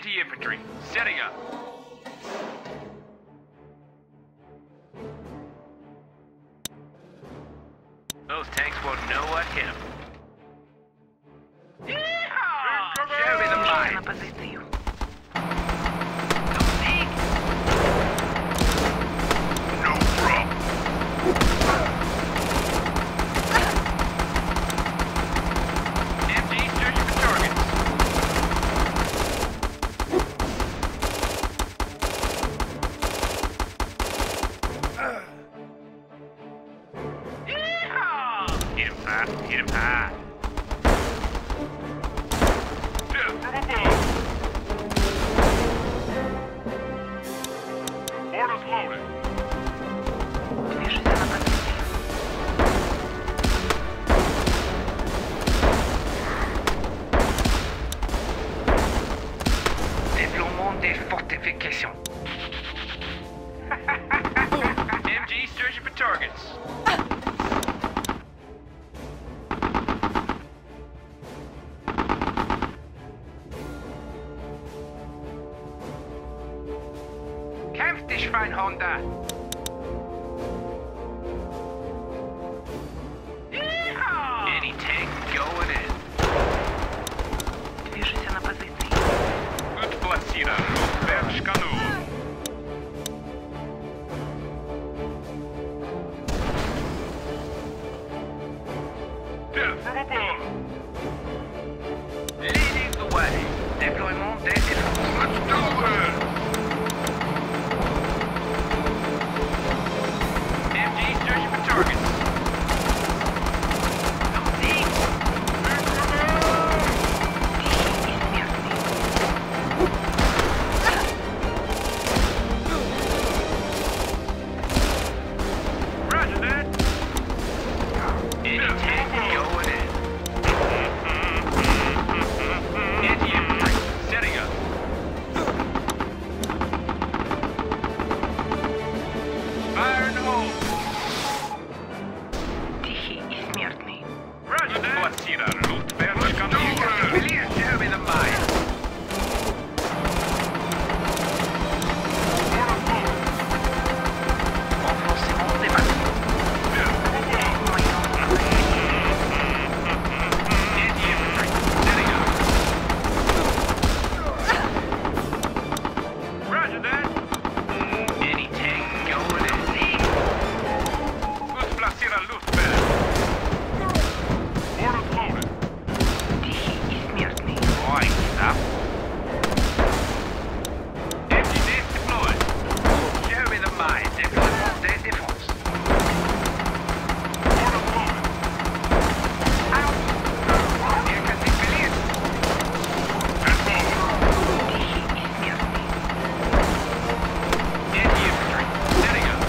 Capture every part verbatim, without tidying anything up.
Anti-infantry, setting up. Those tanks won't know what hit them. Yeehaw! Show me the mine. На позицию. No problem. M G searching for targets. Yeehaw! Hit him high, hit him high. Death from above. Mortars loaded. Движется на позицию. Déploiement des fortifications. M G searching for targets. Kämpf dich, Schweinhunde! Yeehaw! Any tank going in. Движется на позиции. Utplacerar luftvärnskanon. Death from above. Leading the way. Déploiement des défenses. Let's do this. M G searching for targets. Roger that. Any tank going in. Anti-infantry, setting up. Fire in the hole. Тихий и смертный. Roger that. Utplacerar luftvärnskanon. Civilians, show me the mine. Mortars loaded. Renforcement des bâtiments. Death from above. Anti-infantry, setting up. Roger that. Any tank going in. Utplacerar luftvärn. Mortars loaded. Тихий и смертный. Ой, stop. M G nest deployed. Show me the mine. Déploiement des défenses. Mortars loaded. Here can civilians. And forward. Тихий и смертный. Anti-infantry, setting up.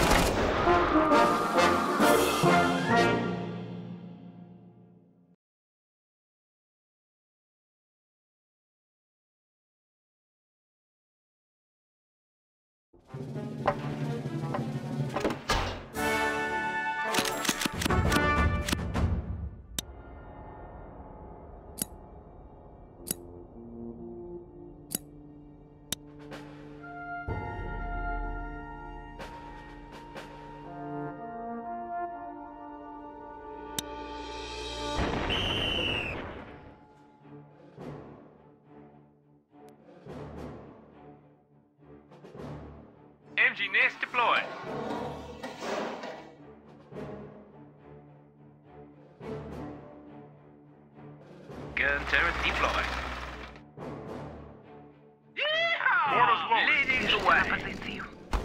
M G nest deployed. Gun turret deployed. Yeehaw! Mortars loaded. Leading the Движется на way. позицию.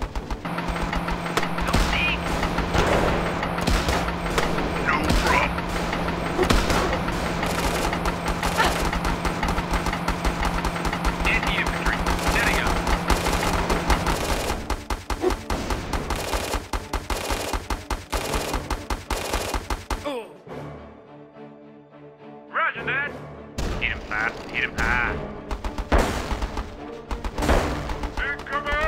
No problem. Anti-infantry, setting up. Roger that. Hit him fast, hit him high. Incoming!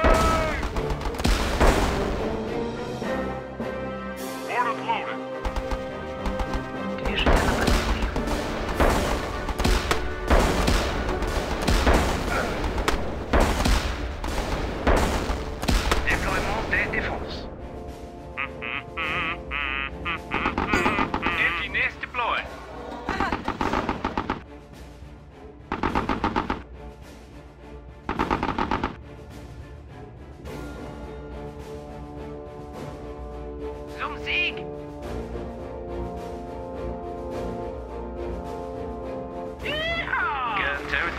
Mortars loaded. Движется на позицию.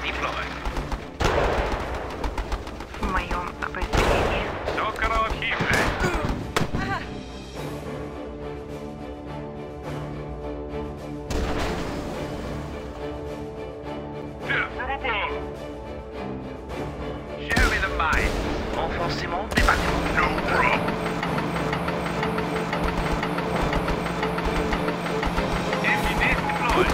deployed. В моем определении. Соколов Химле. Show me the mine. Renforcement des bâtiments. No problem. Engineers deployed.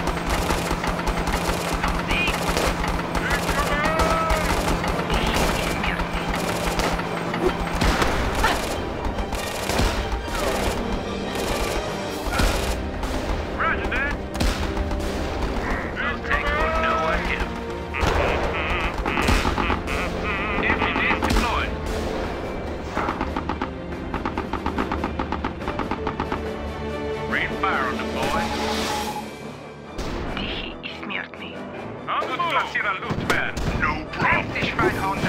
Roger that. Those tanks will know what hit 'em. Engineers deployed. Rain fire on the boys. Тихий и смертный. Ausplacieren Luftwehr. No problem. Sich on